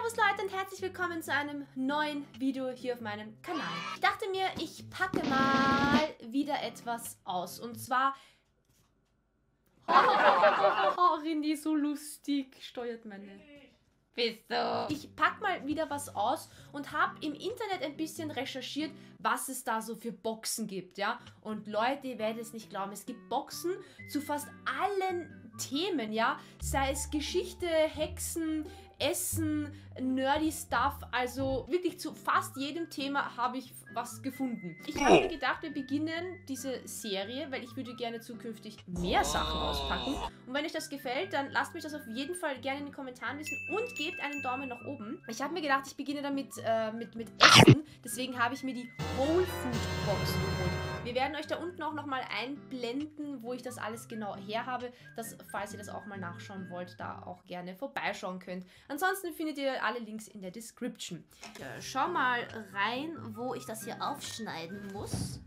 Servus Leute und herzlich willkommen zu einem neuen Video hier auf meinem Kanal. Ich dachte mir, ich packe mal wieder etwas aus. Und zwar... Oh, Rindy, so lustig. Steuert meine... Bist du? Ich pack mal wieder was aus und habe im Internet ein bisschen recherchiert, was es da so für Boxen gibt, ja. Und Leute, ihr werdet es nicht glauben, es gibt Boxen zu fast allen Themen, ja. Sei es Geschichte, Hexen, Essen, nerdy Stuff, also wirklich zu fast jedem Thema habe ich was gefunden. Ich habe mir gedacht, wir beginnen diese Serie, weil ich würde gerne zukünftig mehr Sachen auspacken. Und wenn euch das gefällt, dann lasst mich das auf jeden Fall gerne in den Kommentaren wissen und gebt einen Daumen nach oben. Ich habe mir gedacht, ich beginne damit mit Essen, deswegen habe ich mir die Whole Food Box geholt. Wir werden euch da unten auch nochmal einblenden, wo ich das alles genau her habe, dass, falls ihr das auch mal nachschauen wollt, da auch gerne vorbeischauen könnt. Ansonsten findet ihr alle Links in der Description. Schau mal rein, wo ich das hier aufschneiden muss.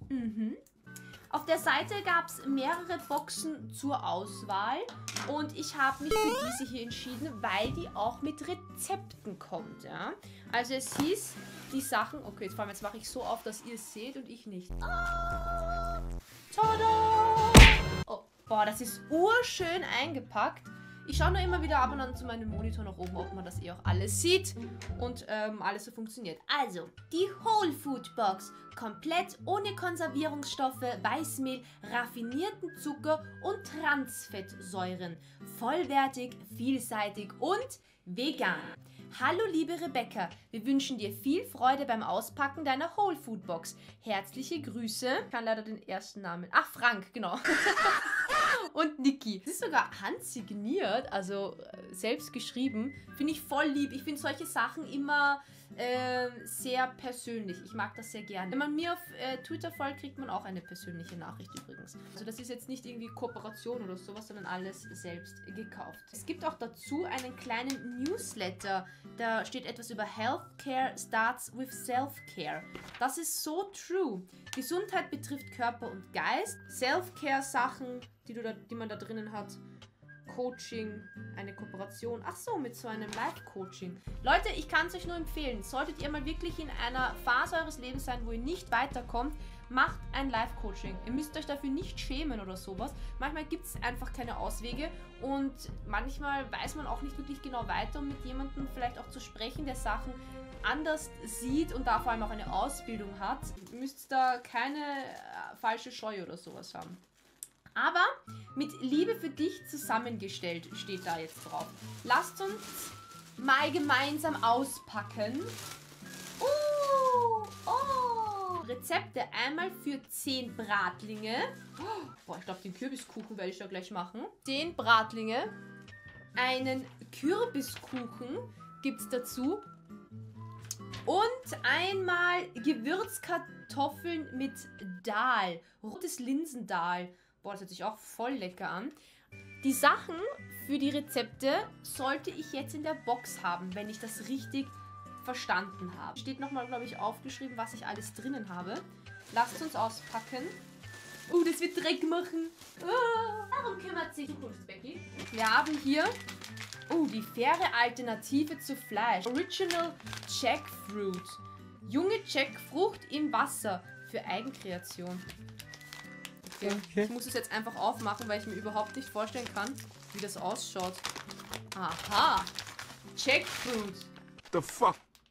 Auf der Seite gab es mehrere Boxen zur Auswahl und ich habe mich für diese hier entschieden, weil die auch mit Rezepten kommt. Ja? Also es hieß, die Sachen... Okay, jetzt mache ich so auf, dass ihr es seht und ich nicht. Ah, tada! Oh, boah, das ist urschön eingepackt. Ich schaue nur immer wieder ab und an zu meinem Monitor nach oben, ob man das auch alles sieht und alles so funktioniert. Also, die Whole Food Box. Komplett ohne Konservierungsstoffe, Weißmehl, raffinierten Zucker und Transfettsäuren. Vollwertig, vielseitig und vegan. Hallo liebe Rebecca, wir wünschen dir viel Freude beim Auspacken deiner Whole Food Box. Herzliche Grüße. Ich kann leider den ersten Namen. Ach, Frank, genau. Und Niki. Es ist sogar handsigniert, also selbst geschrieben. Finde ich voll lieb. Ich finde solche Sachen immer sehr persönlich. Ich mag das sehr gerne. Wenn man mir auf Twitter folgt, kriegt man auch eine persönliche Nachricht übrigens. Also das ist jetzt nicht irgendwie Kooperation oder sowas, sondern alles selbst gekauft. Es gibt auch dazu einen kleinen Newsletter. Da steht etwas über Healthcare starts with Self-Care. Das ist so true. Gesundheit betrifft Körper und Geist. Self-Care-Sachen, die man da drinnen hat. Coaching, eine Kooperation. Ach so, mit so einem Live-Coaching. Leute, ich kann es euch nur empfehlen. Solltet ihr mal wirklich in einer Phase eures Lebens sein, wo ihr nicht weiterkommt, macht ein Live-Coaching. Ihr müsst euch dafür nicht schämen oder sowas. Manchmal gibt es einfach keine Auswege und manchmal weiß man auch nicht wirklich genau weiter, um mit jemandem vielleicht auch zu sprechen, der Sachen anders sieht und da vor allem auch eine Ausbildung hat. Ihr müsst da keine falsche Scheu oder sowas haben. Aber mit Liebe für dich zusammengestellt steht da jetzt drauf. Lasst uns mal gemeinsam auspacken. Oh. Rezepte einmal für 10 Bratlinge. Boah, ich glaube, den Kürbiskuchen werde ich da gleich machen. 10 Bratlinge. Einen Kürbiskuchen gibt es dazu. Und einmal Gewürzkartoffeln mit Dahl. Rotes Linsendahl. Boah, das hört sich auch voll lecker an. Die Sachen für die Rezepte sollte ich jetzt in der Box haben, wenn ich das richtig verstanden habe. Steht nochmal, glaube ich, aufgeschrieben, was ich alles drinnen habe. Lasst uns auspacken. Das wird Dreck machen. Darum kümmert sich Zukunftsbecky. Wir haben hier die faire Alternative zu Fleisch. Original Jackfruit. Junge Jackfrucht im Wasser für Eigenkreation. Okay. Ich muss es jetzt einfach aufmachen, weil ich mir überhaupt nicht vorstellen kann, wie das ausschaut. Aha. Jackfruit. The fuck?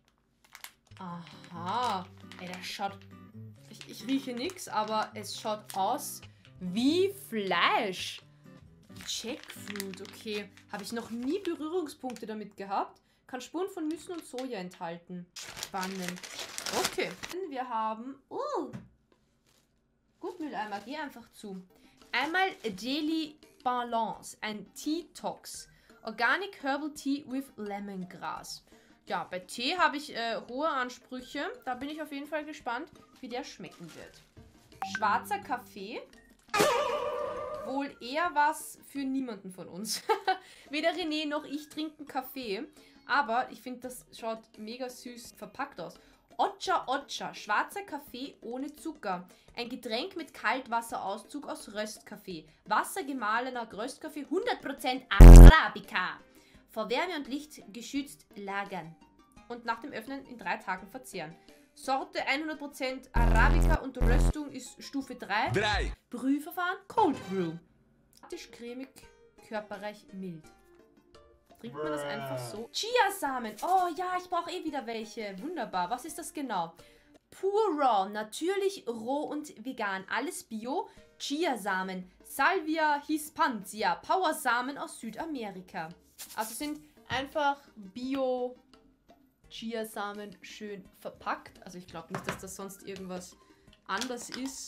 Aha. Ey, das schaut... Ich rieche nichts, aber es schaut aus wie Fleisch. Jackfruit, okay. Habe ich noch nie Berührungspunkte damit gehabt. Kann Spuren von Nüssen und Soja enthalten. Spannend. Okay. Wir haben... Gutmülleimer, geh einfach zu. Einmal Daily Balance, ein Tea-Tox. Organic Herbal Tea with Lemongrass. Ja, bei Tee habe ich hohe Ansprüche. Da bin ich auf jeden Fall gespannt, wie der schmecken wird. Schwarzer Kaffee. Wohl eher was für niemanden von uns. Weder René noch ich trinken Kaffee. Aber ich finde, das schaut mega süß verpackt aus. Ocha Ocha, schwarzer Kaffee ohne Zucker. Ein Getränk mit Kaltwasserauszug aus Röstkaffee. Wassergemahlener Röstkaffee, 100% Arabica. vor Wärme und Licht geschützt lagern und nach dem Öffnen in 3 Tagen verzehren. Sorte 100% Arabica und Röstung ist Stufe 3. Brühverfahren Cold Brew. Cremig, körperreich, mild. Trinkt man das einfach so? Chiasamen. Oh ja, ich brauche eh wieder welche. Wunderbar. Was ist das genau? Pur Raw, natürlich, roh und vegan. Alles Bio. Chiasamen. Salvia hispantia. Powersamen aus Südamerika. Also sind einfach Bio Chiasamen schön verpackt. Also ich glaube nicht, dass das sonst irgendwas anders ist.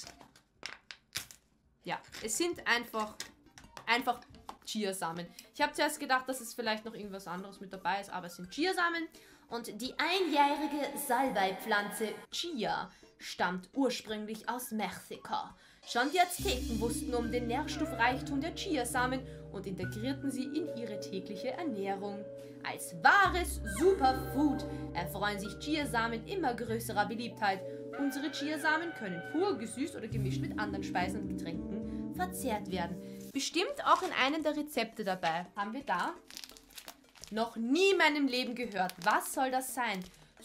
Ja, es sind einfach Chiasamen. Ich habe zuerst gedacht, dass es vielleicht noch irgendwas anderes mit dabei ist, aber es sind Chiasamen. Und die einjährige Salbeipflanze Chia stammt ursprünglich aus Mexiko. Schon die Azteken wussten um den Nährstoffreichtum der Chiasamen und integrierten sie in ihre tägliche Ernährung. Als wahres Superfood erfreuen sich Chiasamen immer größerer Beliebtheit. Unsere Chiasamen können pur, gesüßt oder gemischt mit anderen Speisen und Getränken verzehrt werden. Bestimmt auch in einem der Rezepte dabei. Haben wir da? Noch nie in meinem Leben gehört. Was soll das sein?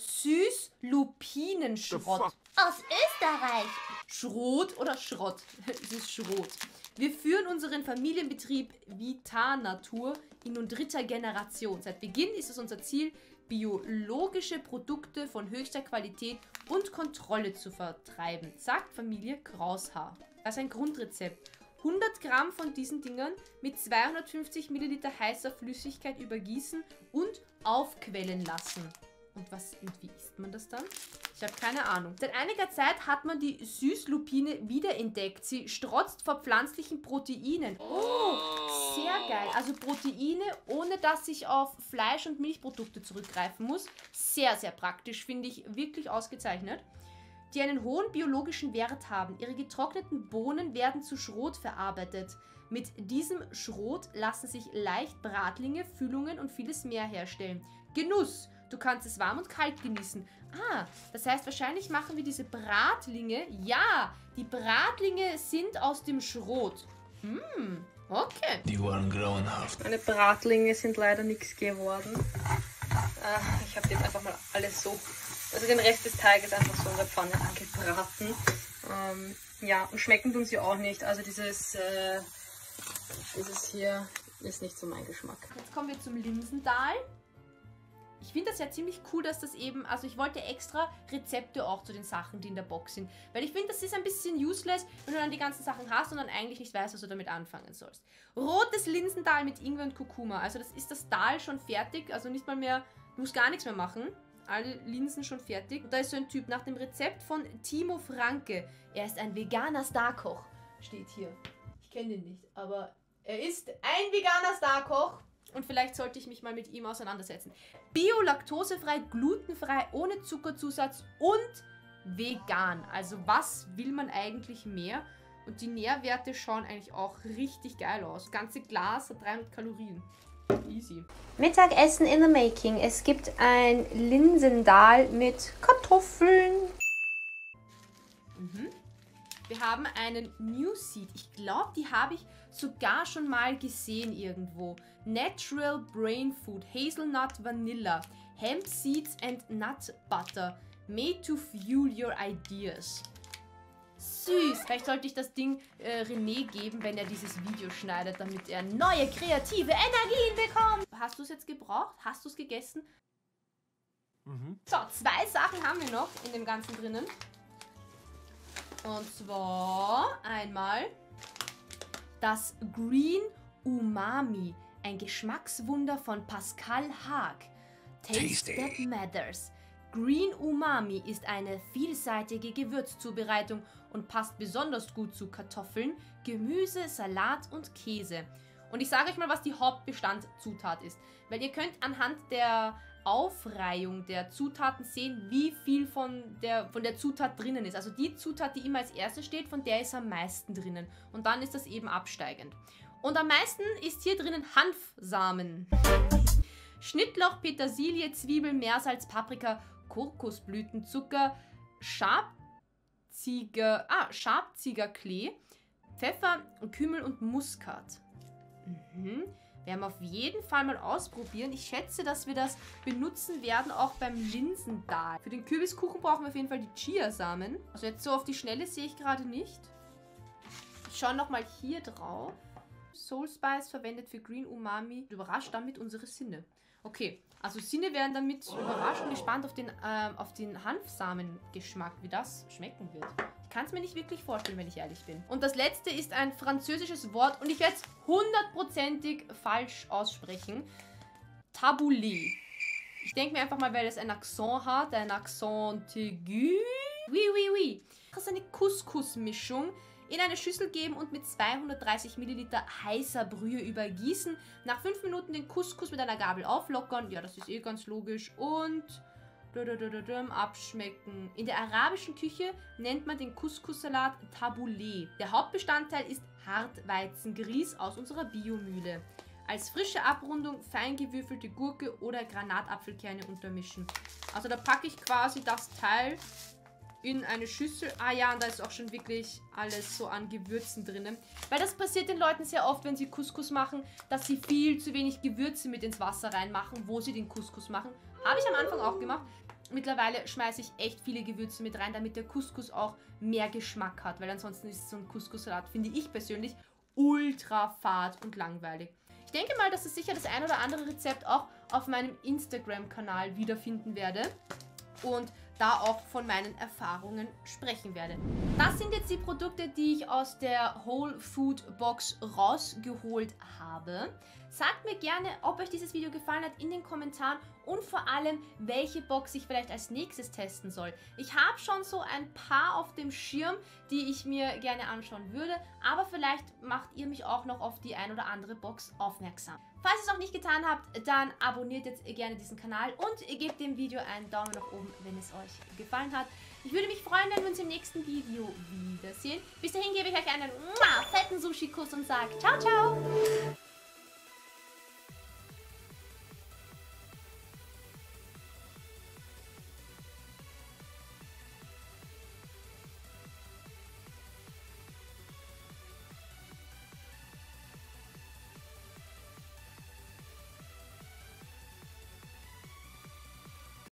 Süß-Lupinenschrott. Aus Österreich. Schrot oder Schrott? Es ist Schrot. Wir führen unseren Familienbetrieb Vitanatur in nun 3. Generation. Seit Beginn ist es unser Ziel, biologische Produkte von höchster Qualität und Kontrolle zu vertreiben, sagt Familie Kraushaar. Das ist ein Grundrezept. 100 Gramm von diesen Dingern mit 250 Milliliter heißer Flüssigkeit übergießen und aufquellen lassen. Und wie isst man das dann? Ich habe keine Ahnung. Seit einiger Zeit hat man die Süßlupine wiederentdeckt. Sie strotzt vor pflanzlichen Proteinen. Oh, sehr geil. Also Proteine, ohne dass ich auf Fleisch- und Milchprodukte zurückgreifen muss. Sehr, sehr praktisch. Finde ich wirklich ausgezeichnet. Die einen hohen biologischen Wert haben. Ihre getrockneten Bohnen werden zu Schrot verarbeitet. Mit diesem Schrot lassen sich leicht Bratlinge, Füllungen und vieles mehr herstellen. Genuss! Du kannst es warm und kalt genießen. Ah, das heißt, wahrscheinlich machen wir diese Bratlinge. Ja, die Bratlinge sind aus dem Schrot. Okay. Die waren grauenhaft. Meine Bratlinge sind leider nichts geworden. Ich habe jetzt einfach mal alles so, also den Rest des Teiges einfach so in der Pfanne angebraten. Ja, und schmecken tun sie auch nicht. Also dieses hier ist nicht so mein Geschmack. Jetzt kommen wir zum Linsendahl. Ich finde das ja ziemlich cool, dass das eben, also ich wollte extra Rezepte auch zu den Sachen, die in der Box sind. Weil ich finde, das ist ein bisschen useless, wenn du dann die ganzen Sachen hast und dann eigentlich nicht weißt, was du damit anfangen sollst. Rotes Linsendahl mit Ingwer und Kurkuma. Also das ist das Dahl schon fertig, also nicht mal mehr, du musst gar nichts mehr machen. Alle Linsen schon fertig. Und da ist so ein Typ nach dem Rezept von Timo Franke. Er ist ein veganer Starkoch, steht hier. Ich kenne den nicht, aber er ist ein veganer Starkoch. Und vielleicht sollte ich mich mal mit ihm auseinandersetzen. Bio, laktosefrei, glutenfrei, ohne Zuckerzusatz und vegan. Also was will man eigentlich mehr? Und die Nährwerte schauen eigentlich auch richtig geil aus. Das ganze Glas hat 300 Kalorien. Easy. Mittagessen in the making. Es gibt ein Linsendahl mit Kartoffeln. Wir haben einen New Seed. Ich glaube, die habe ich sogar schon mal gesehen irgendwo. Natural Brain Food, Hazelnut Vanilla, Hemp Seeds and Nut Butter, made to fuel your ideas. Süß. Vielleicht sollte ich das Ding René geben, wenn er dieses Video schneidet, damit er neue kreative Energien bekommt. Hast du es jetzt gebraucht? Hast du es gegessen? So, 2 Sachen haben wir noch in dem Ganzen drinnen. Und zwar einmal das Green Umami, ein Geschmackswunder von Pascal Haag. Taste that matters. Green Umami ist eine vielseitige Gewürzzubereitung und passt besonders gut zu Kartoffeln, Gemüse, Salat und Käse. Und ich sage euch mal, was die Hauptbestandzutat ist, weil ihr könnt anhand der Aufreihung der Zutaten sehen, wie viel von der Zutat drinnen ist. Also die Zutat, die immer als erste steht, von der ist am meisten drinnen. Und dann ist das eben absteigend. Und am meisten ist hier drinnen Hanfsamen. Schnittlauch, Petersilie, Zwiebel, Meersalz, Paprika, Kokosblütenzucker, Schabziegerklee, Pfeffer, Kümmel und Muskat. Werden wir auf jeden Fall mal ausprobieren. Ich schätze, dass wir das benutzen werden, auch beim Linsendahl. Für den Kürbiskuchen brauchen wir auf jeden Fall die Chiasamen. Also jetzt so auf die Schnelle sehe ich gerade nicht. Ich schaue nochmal hier drauf. Soul Spice verwendet für Green Umami. Überrascht damit unsere Sinne. Okay, also Sinne werden damit überrascht und gespannt auf den Hanfsamengeschmack, wie das schmecken wird. Ich kann es mir nicht wirklich vorstellen, wenn ich ehrlich bin. Und das letzte ist ein französisches Wort und ich werde es 100%ig falsch aussprechen. Tabouleh. Ich denke mir einfach mal, weil es ein Akzent hat, ein Akzent aigu. Oui, oui, oui. Das ist eine Couscous-Mischung. In eine Schüssel geben und mit 230 Milliliter heißer Brühe übergießen. Nach 5 Minuten den Couscous mit einer Gabel auflockern. Ja, das ist eh ganz logisch. Und abschmecken. In der arabischen Küche nennt man den Couscous-Salat Tabouleh. Der Hauptbestandteil ist Hartweizengrieß aus unserer Biomühle. Als frische Abrundung fein gewürfelte Gurke oder Granatapfelkerne untermischen. Also da packe ich quasi das Teil in eine Schüssel. Ah ja, und da ist auch schon wirklich alles so an Gewürzen drinnen. Weil das passiert den Leuten sehr oft, wenn sie Couscous machen, dass sie viel zu wenig Gewürze mit ins Wasser reinmachen, wo sie den Couscous machen. Habe ich am Anfang auch gemacht. Mittlerweile schmeiße ich echt viele Gewürze mit rein, damit der Couscous auch mehr Geschmack hat. Weil ansonsten ist so ein Couscous-Salat, finde ich persönlich, ultra fad und langweilig. Ich denke mal, dass ich sicher das ein oder andere Rezept auch auf meinem Instagram-Kanal wiederfinden werde. Und da auch von meinen Erfahrungen sprechen werde. Das sind jetzt die Produkte, die ich aus der Whole Food Box rausgeholt habe. Sagt mir gerne, ob euch dieses Video gefallen hat in den Kommentaren und vor allem, welche Box ich vielleicht als nächstes testen soll. Ich habe schon so ein paar auf dem Schirm, die ich mir gerne anschauen würde, aber vielleicht macht ihr mich auch noch auf die ein oder andere Box aufmerksam. Falls ihr es noch nicht getan habt, dann abonniert jetzt gerne diesen Kanal und gebt dem Video einen Daumen nach oben, wenn es euch gefallen hat. Ich würde mich freuen, wenn wir uns im nächsten Video wiedersehen. Bis dahin gebe ich euch einen fetten Sushi-Kuss und sage ciao, ciao!